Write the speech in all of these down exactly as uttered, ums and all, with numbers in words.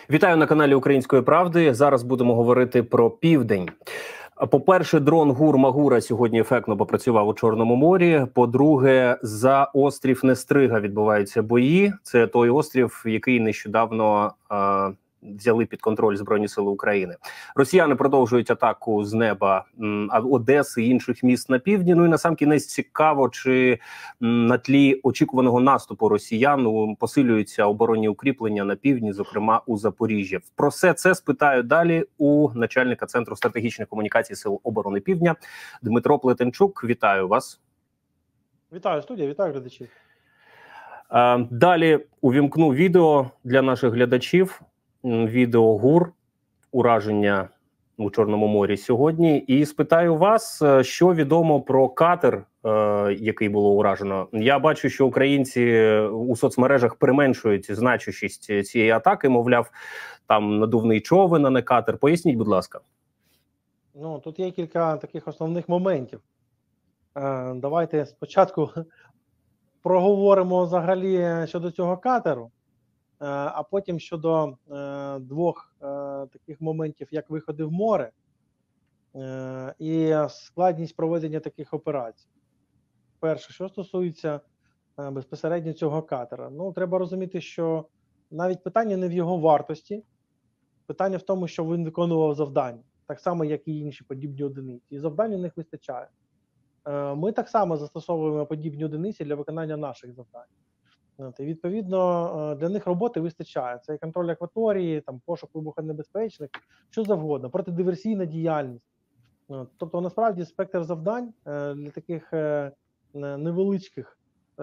Вітаю на каналі Української правди. Зараз будемо говорити про південь. По-перше, дрон Гур-Магура сьогодні ефектно попрацював у Чорному морі. По-друге, за острів Нестрига відбуваються бої. Це той острів, який нещодавно е взяли під контроль Збройні сили України. Росіяни продовжують атаку з неба м, Одеси і інших міст на півдні. Ну і насамкінець цікаво, чи м, на тлі очікуваного наступу росіян посилюються оборонні укріплення на півдні, зокрема у Запоріжжі. Про все це спитаю далі у начальника Центру стратегічних комунікацій Сил оборони Півдня Дмитро Плетенчук. Вітаю вас. Вітаю, студія, вітаю глядачів. А, далі увімкну відео для наших глядачів. Відео ГУР, ураження у Чорному морі сьогодні. І спитаю вас, що відомо про катер, е, який було уражено. Я бачу, що українці у соцмережах применшують значущість цієї атаки, мовляв, там надувний човен, а не катер. Поясніть, будь ласка. Ну, тут є кілька таких основних моментів. Е, давайте спочатку проговоримо взагалі щодо цього катеру. А потім щодо е, двох е, таких моментів, як виходи в море е, і складність проведення таких операцій. Перше, що стосується е, безпосередньо цього катера. Ну, треба розуміти, що навіть питання не в його вартості, питання в тому, що він виконував завдання, так само, як і інші подібні одиниці. І завдань у них вистачає. Е, ми так само застосовуємо подібні одиниці для виконання наших завдань. І, відповідно, для них роботи вистачає. Це і контроль акваторії, там, пошук вибухонебезпечних, що завгодно, протидиверсійна діяльність. Тобто, насправді, спектр завдань для таких невеличких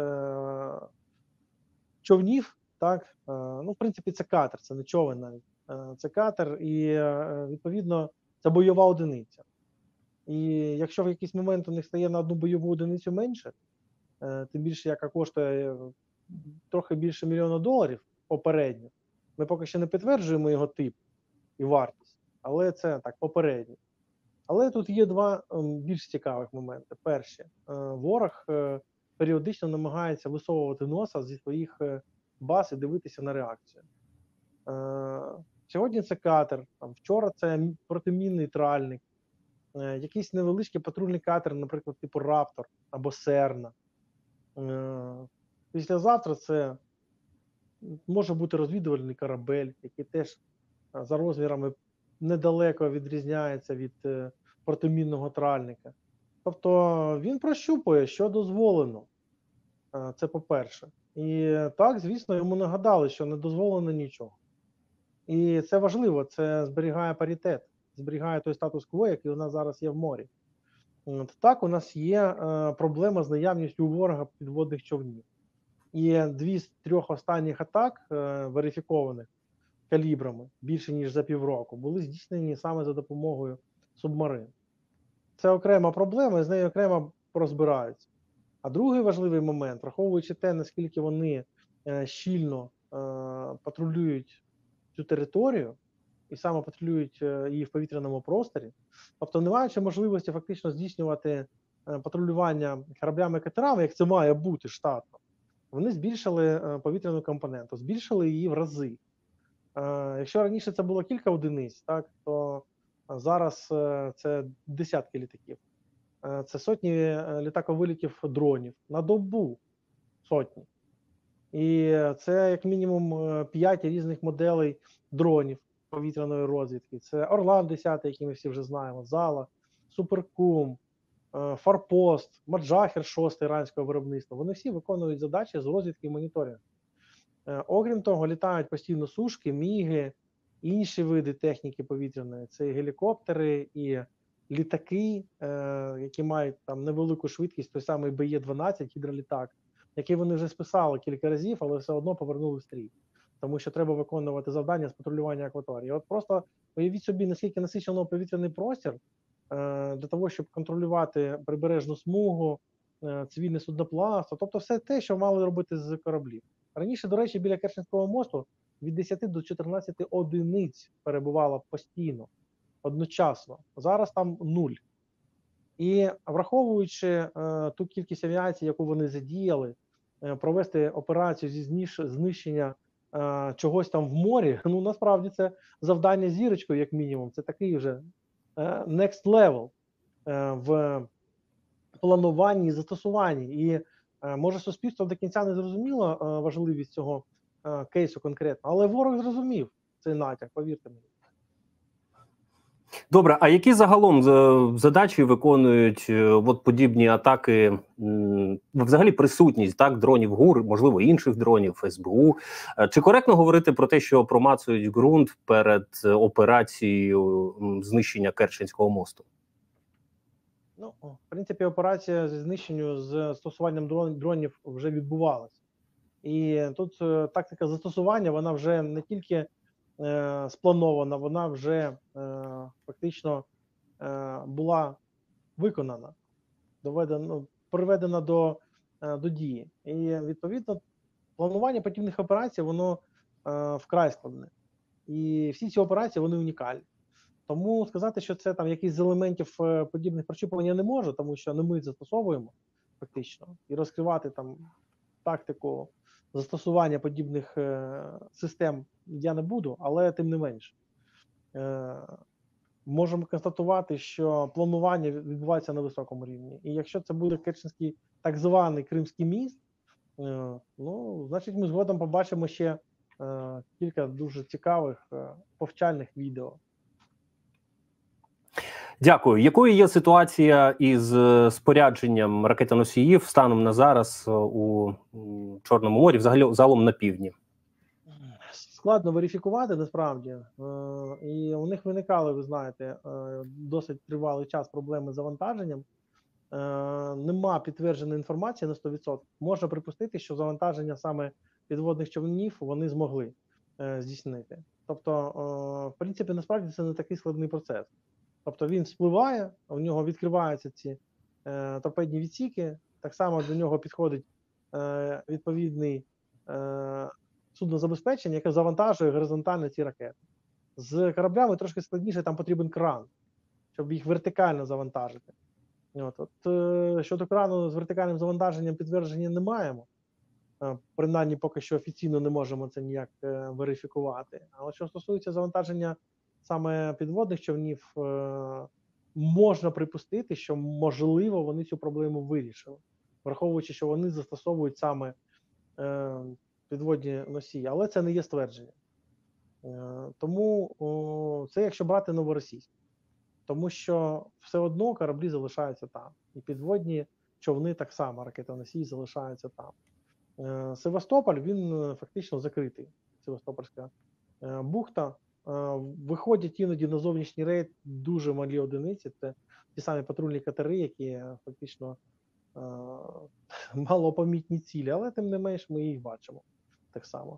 човнів, так, ну, в принципі, це катер, це не човен навіть. Це катер і, відповідно, це бойова одиниця. І якщо в якийсь момент у них стає на одну бойову одиницю менше, тим більше, яка коштує трохи більше мільйона доларів попередньо. Ми поки що не підтверджуємо його тип і вартість, але це так, попередньо. Але тут є два більш цікавих моменти. Перше, ворог періодично намагається висовувати носа зі своїх баз і дивитися на реакцію. Сьогодні це катер, вчора це протимінний тральник, якийсь невеличкий патрульний катер, наприклад, типу Раптор або Серна. Післязавтра це може бути розвідувальний корабель, який теж за розмірами недалеко відрізняється від е, протимінного тральника. Тобто він прощупує, що дозволено. Е, це по-перше. І так, звісно, йому нагадали, що не дозволено нічого. І це важливо, це зберігає паритет, зберігає той статус-кво, який у нас зараз є в морі. От так, у нас є е, проблема з наявністю у ворога підводних човнів. І дві з трьох останніх атак, е, верифікованих калібрами, більше ніж за півроку, були здійснені саме за допомогою субмарин. Це окрема проблема, і з нею окремо розбираються. А другий важливий момент, враховуючи те, наскільки вони е, щільно е, патрулюють цю територію, і саме патрулюють е, її в повітряному просторі, тобто не маючи можливості фактично здійснювати е, патрулювання кораблями-катерами, як це має бути штатно, вони збільшили е, повітряну компоненту, збільшили її в рази. Е, якщо раніше це було кілька одиниць, так, то зараз е, це десятки літаків. Е, це сотні е, літаковилітів дронів на добу, сотні. І це як мінімум п'ять різних моделей дронів повітряної розвідки. Це Орлан десять, який ми всі вже знаємо, Зала, Суперкум, Форпост, Маджахер шість іранського виробництва. Вони всі виконують задачі з розвідки і моніторингу. Окрім того, літають постійно сушки, міги, інші види техніки повітряної. Це і гелікоптери, і літаки, які мають там невелику швидкість, той самий Бе Є дванадцять, гідролітак, який вони вже списали кілька разів, але все одно повернули в стрій. Тому що треба виконувати завдання з патрулювання акваторії. От просто уявіть собі, наскільки насичено повітряний простір е, для того, щоб контролювати прибережну смугу, е, цивільне судноплавство, тобто все те, що мали робити з кораблів. Раніше, до речі, біля Керченського мосту від десяти до чотирнадцяти одиниць перебувало постійно, одночасно. Зараз там нуль. І враховуючи е, ту кількість авіації, яку вони задіяли, е, провести операцію зі знищення е, чогось там в морі, ну насправді це завдання зірочкою, як мінімум. Це такий вже е, next level е, в плануванні і застосуванні. І е, може суспільство до кінця не зрозуміло е, важливість цього е, кейсу конкретно, але ворог зрозумів цей натяк, повірте мені. Добре, а які загалом е, задачі виконують е, от подібні атаки, м, взагалі присутність так дронів ГУР, можливо, інших дронів, ес бе у? Е, Чи коректно говорити про те, що промацують ґрунт перед е, операцією м, знищення Керченського мосту? Ну, в принципі, операція зі знищенню з застосуванням дрон, дронів вже відбувалася. І тут е, тактика застосування, вона вже не тільки е, спланована, вона вже е, фактично е, була виконана, доведена, ну, приведена до, е, до дії. І відповідно планування подібних операцій, воно е, вкрай складне. І всі ці операції, вони унікальні. Тому сказати, що це там якийсь з елементів е, подібних прощупувань я не можу, тому що не ми застосовуємо фактично, і розкривати там тактику застосування подібних е, систем я не буду, але тим не менш е, можемо констатувати, що планування відбувається на високому рівні. І якщо це буде Керченський так званий Кримський міст, е, ну значить ми згодом побачимо ще е, кілька дуже цікавих е, повчальних відео. Дякую. Якою є ситуація із е, спорядженням ракетоносіїв станом на зараз е, у м, Чорному морі, взагалі загалом на півдні? Складно верифікувати насправді, е, і у них виникали, ви знаєте, е, досить тривалий час проблеми з завантаженням. Е, нема підтвердженої інформації на сто відсотків. Можна припустити, що завантаження саме підводних човнів вони змогли е, здійснити. Тобто, е, в принципі, насправді це не такий складний процес. Тобто він спливає, у нього відкриваються ці е, торпедні відсіки, так само до нього підходить е, відповідний е, суднозабезпечення, яке завантажує горизонтально ці ракети. З кораблями трошки складніше, там потрібен кран, щоб їх вертикально завантажити. От, от е, щодо крану з вертикальним завантаженням підтвердження не маємо. Е, принаймні, поки що офіційно не можемо це ніяк е, верифікувати. Але що стосується завантаження саме підводних човнів, е, можна припустити, що можливо вони цю проблему вирішили, враховуючи, що вони застосовують саме е, підводні носії, але це не є ствердження. Е, тому о, це якщо брати новоросійську. Тому що все одно кораблі залишаються там. І підводні човни так само, ракетоносії залишаються там. Е, Севастополь, він фактично закритий. Севастопольська е, бухта. Е, виходять іноді на зовнішній рейд дуже малі одиниці. Це ті самі патрульні катери, які фактично е, малопомітні цілі, але тим не менш ми їх бачимо так само.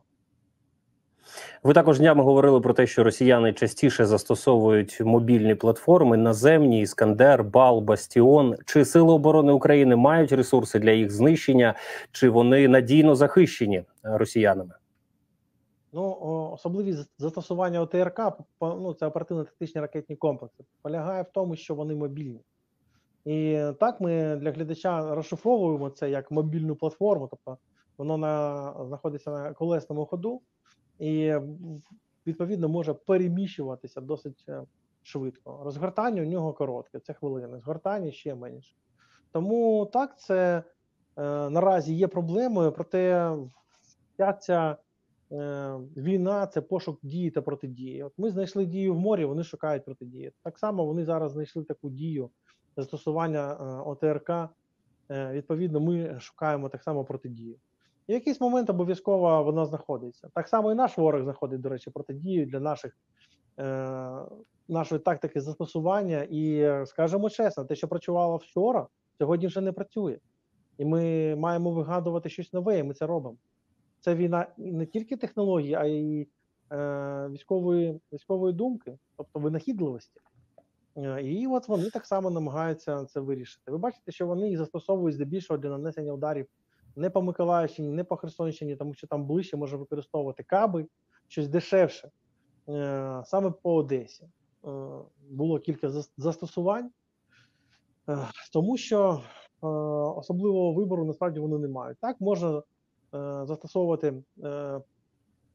Ви також днями говорили про те, що росіяни частіше застосовують мобільні платформи, наземні, Іскандер, Бал, Бастіон. Чи Сили оборони України мають ресурси для їх знищення, чи вони надійно захищені росіянами? Ну, особливість застосування о те ер ка, ну, це оперативно-тактичні ракетні комплекси, полягає в тому, що вони мобільні. І так ми для глядача розшифровуємо це як мобільну платформу, тобто воно на, знаходиться на колесному ходу і відповідно може переміщуватися досить швидко. Розгортання у нього коротке, це хвилини, згортання ще менше. Тому так, це е, наразі є проблемою, проте вся ця е, війна – це пошук дії та протидії. От ми знайшли дію в морі, вони шукають протидії. Так само вони зараз знайшли таку дію застосування е, о те ер ка, е, відповідно ми шукаємо так само протидію. І в якийсь момент обов'язково вона знаходиться. Так само і наш ворог знаходить, до речі, протидію для наших, е, нашої тактики застосування. І скажемо чесно, те, що працювало вчора, сьогодні вже не працює. І ми маємо вигадувати щось нове, і ми це робимо. Це війна не тільки технології, а й е, військової, військової думки, тобто винахідливості. Е, і от вони так само намагаються це вирішити. Ви бачите, що вони їх застосовують здебільшого для нанесення ударів не по Миколаївщині, не по Херсонщині, тому що там ближче може використовувати каби, щось дешевше. Е, саме по Одесі е, було кілька застосувань, е, тому що е, особливого вибору насправді вони не мають. Так, можна е, застосовувати е,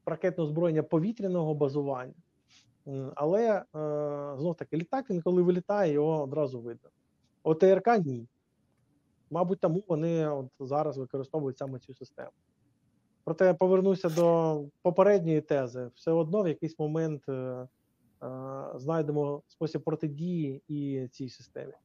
ракетне озброєння повітряного базування. Але, знов таки, літак, він коли вилітає, його одразу видно. ОТРК – ні. Мабуть, тому вони от зараз використовують саме цю систему. Проте я повернуся до попередньої тези. Все одно в якийсь момент е, е, знайдемо спосіб протидії і цій системі.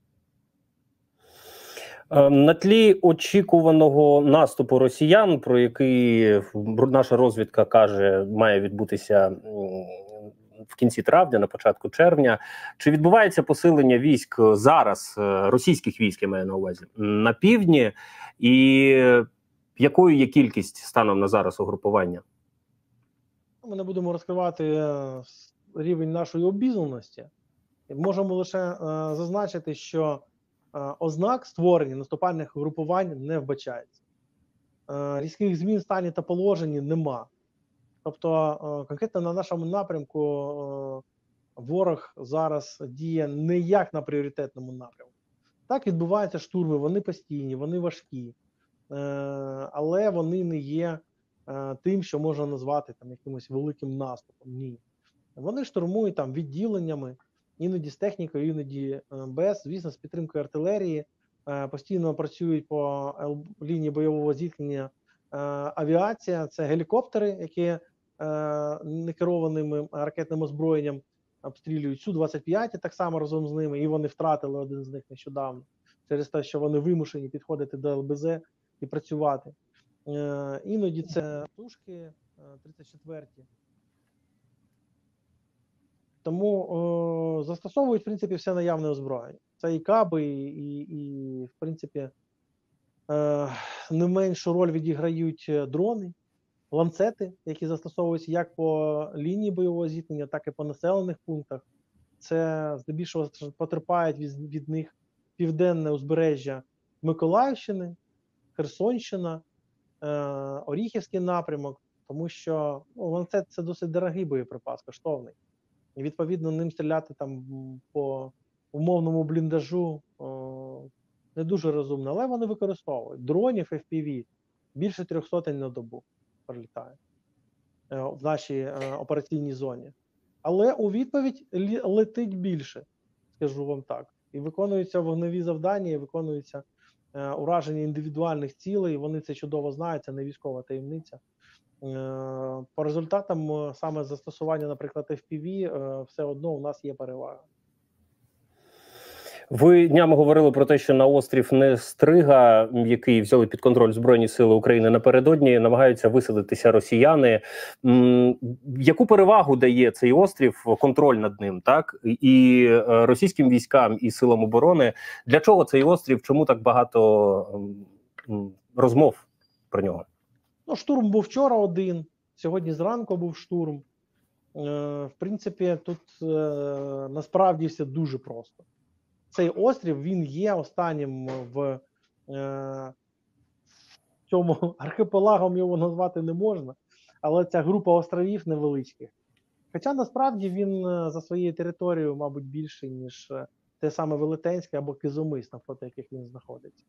На тлі очікуваного наступу росіян, про який наша розвідка каже, має відбутися в кінці травня, на початку червня, чи відбувається посилення військ зараз, російських військ, я маю на увазі, на півдні, і якою є кількість станом на зараз угрупування? Ми не будемо розкривати рівень нашої обізнаності. Можемо лише е, зазначити, що е, ознак створення наступальних угрупувань не вбачається. Е, різких змін в стані та положенні нема. Тобто, е, конкретно на нашому напрямку е, ворог зараз діє не як на пріоритетному напрямку. Так, відбуваються штурми, вони постійні, вони важкі, е, але вони не є е, тим, що можна назвати там якимось великим наступом. Ні. Вони штурмують там відділеннями, іноді з технікою, іноді без, звісно, з підтримкою артилерії, е, постійно працюють по лінії бойового зіткнення е, авіація, це гелікоптери, які е, некерованим ракетним озброєнням обстрілюють Су двадцять п'ять, так само разом з ними, і вони втратили один з них нещодавно, через те, що вони вимушені підходити до Ел Бе Зе і працювати. Е, іноді це тушки е, тридцять четверті. Тому о, застосовують, в принципі, все наявне озброєння. Це і каби, і, і, і в принципі, е, не меншу роль відіграють дрони, ланцети, які застосовуються як по лінії бойового зіткнення, так і по населених пунктах. Це здебільшого потерпають від, від них південне узбережжя Миколаївщини, Херсонщина, е, Оріхівський напрямок, тому що ну, ланцет – це досить дорогий боєприпас, коштовний. І, відповідно, ним стріляти там по умовному бліндажу о, не дуже розумно, але вони використовують. Дронів Еф Пі Ві більше трьох сотень на добу прилітає е, в нашій е, операційній зоні. Але у відповідь летить більше, скажу вам так. І виконуються вогневі завдання, і виконуються е, ураження індивідуальних цілей, вони це чудово знають, це не військова таємниця. По результатам саме застосування, наприклад, Еф Пі Ві, все одно у нас є перевага. Ви днями говорили про те, що на острів Нестрига, який взяли під контроль Збройні Сили України напередодні, намагаються висадитися росіяни. Яку перевагу дає цей острів, контроль над ним, так? І російським військам, і силам оборони? Для чого цей острів? Чому так багато розмов про нього? Ну, штурм був вчора один, сьогодні зранку був штурм. Е, в принципі, тут е, насправді все дуже просто. Цей острів, він є останнім в е, цьому архіпелагом, його назвати не можна, але ця група островів невеличких. Хоча насправді він за своєю територією, мабуть, більший, ніж те саме Велетенське або Кизомис, навпроти яких він знаходиться.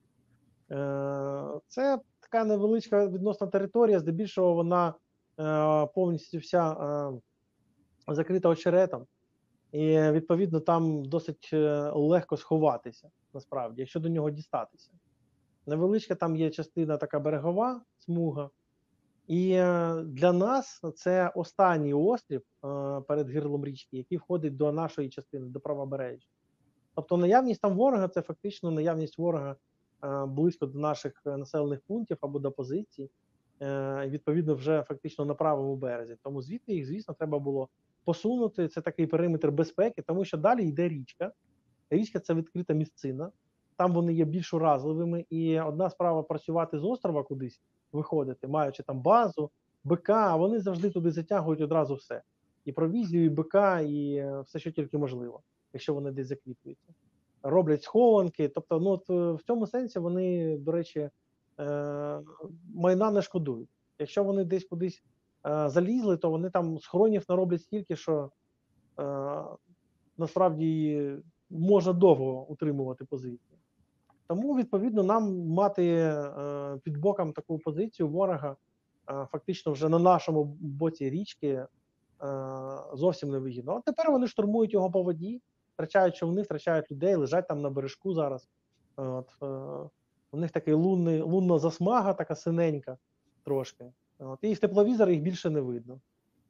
Е, це така невеличка відносна територія, здебільшого вона е, повністю вся е, закрита очеретом, і відповідно там досить легко сховатися, насправді, якщо до нього дістатися. Невеличка там є частина така берегова смуга, і е, для нас це останній острів е, перед гирлом річки, який входить до нашої частини, до правобережжя. Тобто наявність там ворога – це фактично наявність ворога близько до наших населених пунктів або до позицій, відповідно, вже фактично на правому березі. Тому звідти їх, звісно, треба було посунути. Це такий периметр безпеки, тому що далі йде річка. Річка – це відкрита місцина, там вони є більш уразливими, і одна справа працювати з острова кудись, виходити, маючи там базу, БК, а вони завжди туди затягують одразу все. І провізію, і БК, і все, що тільки можливо, якщо вони десь закріплюються. Роблять схованки, тобто, ну, от, в цьому сенсі вони, до речі, е, майна не шкодують. Якщо вони десь кудись е, залізли, то вони там схоронів нароблять стільки, що е, насправді можна довго утримувати позицію. Тому, відповідно, нам мати е, під боком таку позицію ворога фактично вже на нашому боці річки зовсім невигідно. От тепер вони штурмують його по воді, втрачають човни, втрачають людей, лежать там на бережку зараз. От, у них такий лунний, лунна засмага, така синенька трошки. От, і з тепловізора їх більше не видно.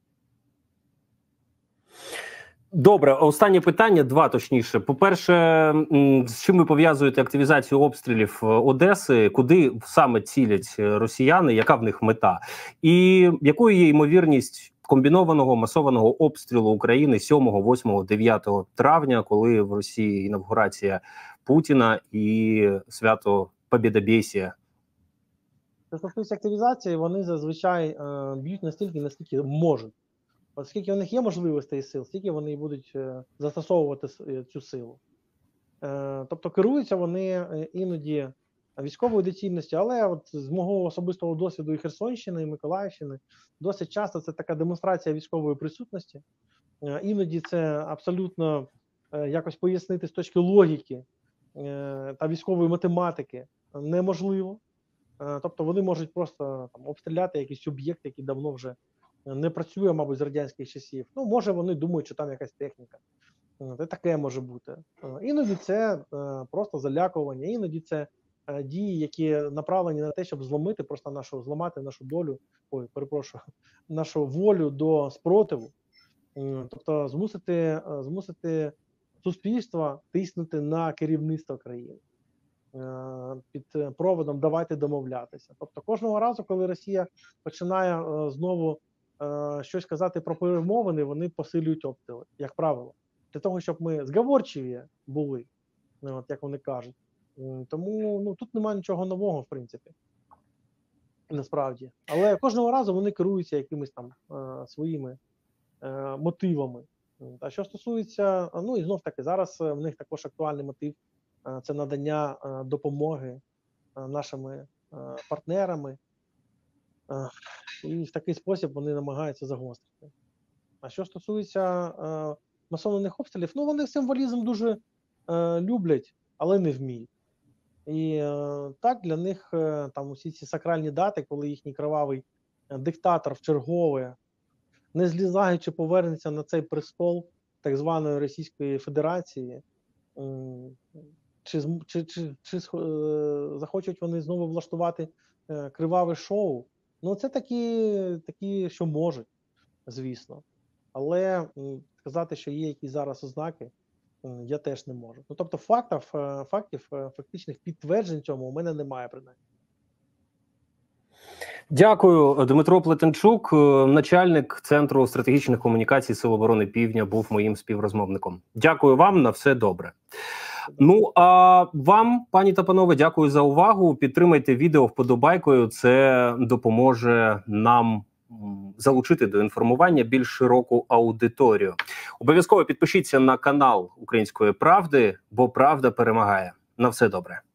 Добре, останнє питання, два точніше. По-перше, з чим ви пов'язуєте активізацію обстрілів Одеси? Куди саме цілять росіяни? Яка в них мета? І якою є ймовірність комбінованого масованого обстрілу України сьомого, восьмого, дев'ятого травня, коли в Росії інавгурація Путіна і свято Побєдобєсія? Що стосується активізації, вони зазвичай е, б'ють настільки, наскільки можуть. Оскільки у них є можливостей і сил, стільки вони і будуть е, застосовувати цю силу. Е, тобто керуються вони іноді військовою доцільністю, але от з мого особистого досвіду і Херсонщини, і Миколаївщини, досить часто це така демонстрація військової присутності. Е, іноді це абсолютно е, якось пояснити з точки логіки е, та військової математики неможливо. Е, тобто вони можуть просто там, обстріляти якийсь об'єкт, який давно вже не працює, мабуть, з радянських часів. Ну, може, вони думають, що там якась техніка. Це таке може бути. Іноді це е, просто залякування, іноді це е, дії, які направлені на те, щоб зломити, просто нашу, зламати нашу долю, ой, перепрошую, нашу волю до спротиву. Е, тобто змусити, е, змусити суспільство тиснути на керівництво країни. Е, під проводом «давайте домовлятися». Тобто кожного разу, коли Росія починає е, знову щось казати про перемовини, вони посилюють обстріли, як правило. Для того, щоб ми зговорчиві були, от, як вони кажуть. Тому ну, тут немає нічого нового, в принципі. Насправді. Але кожного разу вони керуються якимись там е, своїми е, мотивами. А що стосується, ну і знов таки, зараз в них також актуальний мотив е, – це надання е, допомоги е, нашими е, партнерами. Е, І в такий спосіб вони намагаються загострити. А що стосується е, масованих обстрілів, ну вони символізм дуже е, люблять, але не вміють. І е, так для них е, там усі ці сакральні дати, коли їхній кровавий е, диктатор вчергове, не злізаючи, повернеться на цей престол так званої Російської Федерації, е, чи, чи, чи, чи е, захочуть вони знову влаштувати е, криваве шоу. Ну, це такі, такі, що можуть, звісно. Але м, сказати, що є якісь зараз ознаки, м, я теж не можу. Ну, тобто фактів, фактів, фактичних підтверджень цьому у мене немає, принаймні. Дякую. Дмитро Плетенчук, начальник Центру стратегічних комунікацій Сил оборони Півдня, був моїм співрозмовником. Дякую вам, на все добре. Ну, а вам, пані та панове, дякую за увагу. Підтримайте відео вподобайкою, це допоможе нам залучити до інформування більш широку аудиторію. Обов'язково підпишіться на канал Української правди, бо правда перемагає. На все добре.